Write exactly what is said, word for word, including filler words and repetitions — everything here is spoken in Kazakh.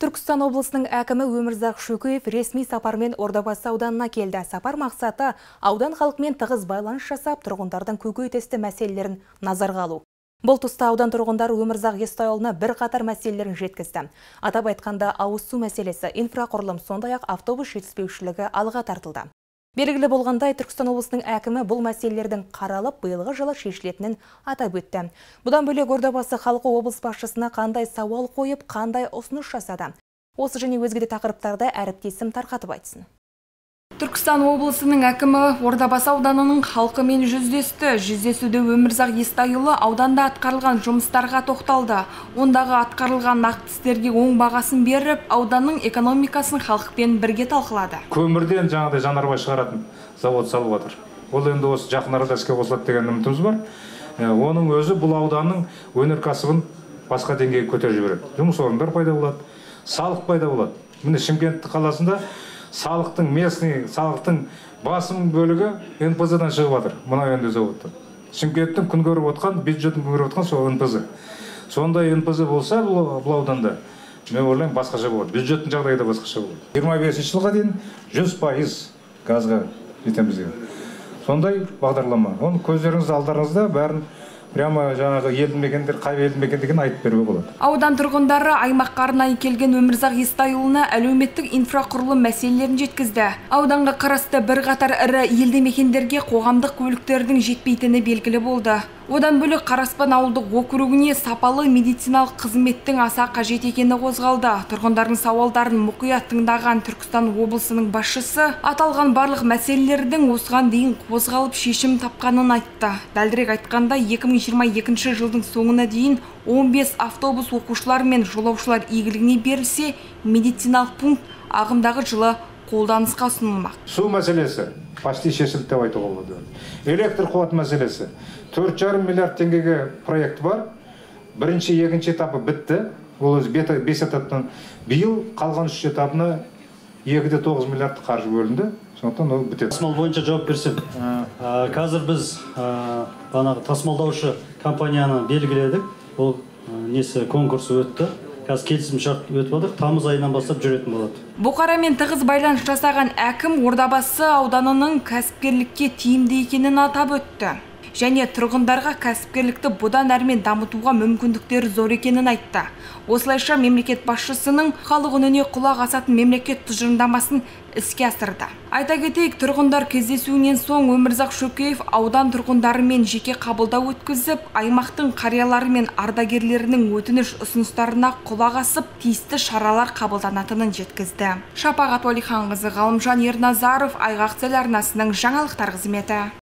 Түркістан облысының әкімі Өмірзақ Шөкеев ресми сапармен Ордабасы ауданына келді. Сапар мақсаты аудан халқымен тығыз байланыс жасап, тұрғындардың көкейтесті мәселелерін назарға алу. Бұл тұста аудан тұрғындары Өмірзақ Естайұлына бір қатар мәселелерін жеткізді. Атап айтқанда ауыз су мәселесі, инфрақұрылым, сондай-ақ автобус жетіспеушілігі алға тартылды. Белгілі болғандай, Түркістан облысының әкімі бұл мәселелердің қаралып, биылғы жылы шешілетінін атап өтті. Бұдан бөлек Ордабасы халқы облыс басшысына қандай сауал қойып, қандай ұсыныс жасады. Осы және өзге де тақырыптарды әріптесім тарқатып айтсын. Түркістан облысының әкімі Ордабасы ауданының халқымен жүздесті. Жүздесуде Өмірзақ Естайұлы ауданда атқарылған жұмыстарға тоқталды. Ондағы атқарылған нақты істерге оң бағасын беріп, ауданның экономикасын халықпен бірге талқылады. Көмірден жаңағыдай жанармай шығаратын завод салып жатыр. Ол енді осы жақын арада іске қосылады деген үмітіміз бар. Оның өзі бұл ауданның өнеркәсібін басқа деңгейге көтеріп жібереді. Жұмыс орындар пайда болады, салық пайда болады. Міне Шымкент қаласында салықтың местный салықтың басым бөлігі эн пэ зэ-дан шығып жатыр. Мұнай өңдеу зауыты. Шымкенттің күн көріп отқан, бюджетін күн көріп отқан сол эн пэ зэ. Сондай эн пэ зэ болса бұл ауданда, мен ойлаймын, басқаша болады. Бюджеттің жағдайы да басқаша болады. жиырма бесінші жылға дейін жүз пайыз газға жетеміз деген. Сондай бағдарлама. Оны көздеріңіз алдарыңызда бәрін прямо жаңағы елді мекендер, қай елді мекендігін айтып беруге болады. Аудан тұрғындары аймаққа арнайы келген Өмірзақ Естайұлына әлеуметтік инфрақұрылым мәселелерін жеткізді. Ауданға қарасты бір қатар ірі елді мекендерге қоғамдық көліктердің жетпейтіні белгілі болды. Одан бөлек Қараспан ауылдық округіне сапалы медициналық қызметтің аса қажет екені қозғалды. Тұрғындардың сауалдарын мұқият тыңдаған Түркістан облысының басшысы аталған барлық мәселелердің осыған дейін қозғалып шешім тапқанын айтты. Дәлірек айтқанда екі мың жиырма екінші жылдың соңына дейін он бес автобус оқушылар мен жолаушылар игілігіне берілсе, медициналық пункт ағымдағы жылы қолданысқа ұсынылмақ. Су мәселесі почти шешілді деп айтуға болады. Электр қуат мәселесі төрт жарым миллиард теңгеге проект бар. Бірінші, екінші этапы бітті. Ол өз бес этаптан биыл қалған үш этапына екі де тоғыз миллиард қаржы бөлінді. Сондықтан ол бітеді. Тасымал бойынша жауап берсем, қазір біз банағы тасымалдаушы компанияны белгіледік. Ол несі конкурсы өтті. Қазір келісім шарт өтіп отыр, тамыз айынан бастап жүретін болады. Бұқарамен тығыз байланыс жасаған әкім Ордабасы ауданының кәсіпкерлікке тиімді екенін атап өтті. Және тұрғындарға кәсіпкерлікті бұдан әрмен дамытуға мүмкіндіктері зор екенін айтты. Осылайша мемлекет басшысының халық үніне құлақ асатын мемлекет тұжырымдамасын іске асырды. Айта кетейік, тұрғындар кездесуінен соң Өмірзақ Шөкеев аудан тұрғындарымен жеке қабылдау өткізіп, аймақтың қариялары мен ардагерлерінің өтініш ұсыныстарына құлақ асып, тиісті шаралар қабылданатынын жеткізді. Шапағат Уәлиханқызы, Ғалымжан Ерназаров, Айғақ телеарнасының жаңалықтар қызметі.